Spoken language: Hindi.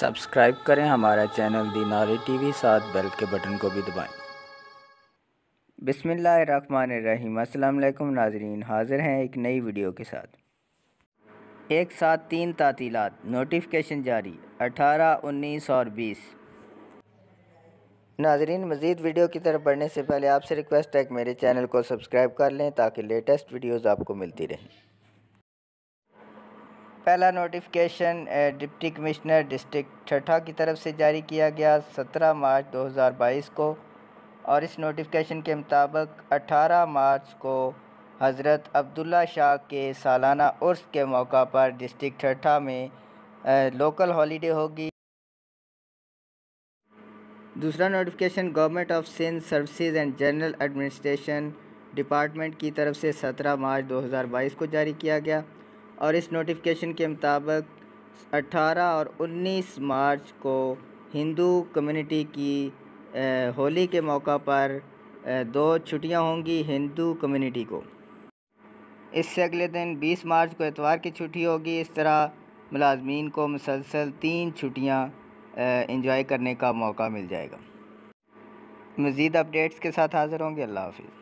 सब्सक्राइब करें हमारा चैनल दीनारी टीवी, साथ बेल के बटन को भी दबाएं। बिस्मिल्लाहिर्रहमानिर्रहीम। अस्सलाम वालेकुम नाजरीन, हाज़िर हैं एक नई वीडियो के साथ। एक साथ 3 तातीलात, नोटिफिकेशन जारी 18, 19 और 20। नाजरीन, मज़ीद वीडियो की तरफ बढ़ने से पहले आपसे रिक्वेस्ट है कि मेरे चैनल को सब्सक्राइब कर लें ताकि लेटेस्ट वीडियोज़ आपको मिलती रहें। पहला नोटिफिकेशन डिप्टी कमिश्नर डिस्ट्रिक्ट ठट्ठा की तरफ से जारी किया गया 17 मार्च 2022 को, और इस नोटिफिकेशन के मुताबिक 18 मार्च को हज़रत अब्दुल्ला शाह के सालाना उर्स के मौका पर डिस्ट्रिक्ट ठट्ठा में लोकल हॉलीडे होगी। दूसरा notification government of Sindh services and general administration department की तरफ से 17 मार्च 2022 को जारी किया गया, और इस नोटिफिकेशन के मुताबिक 18 और 19 मार्च को हिंदू कम्युनिटी की होली के मौका पर 2 छुट्टियां होंगी हिंदू कम्युनिटी को। इससे अगले दिन 20 मार्च को इतवार की छुट्टी होगी। इस तरह मुलाजमीन को मुसलसल 3 छुट्टियां एंजॉय करने का मौका मिल जाएगा। मज़ीद अपडेट्स के साथ हाज़िर होंगे। अल्लाह हाफ़िज़।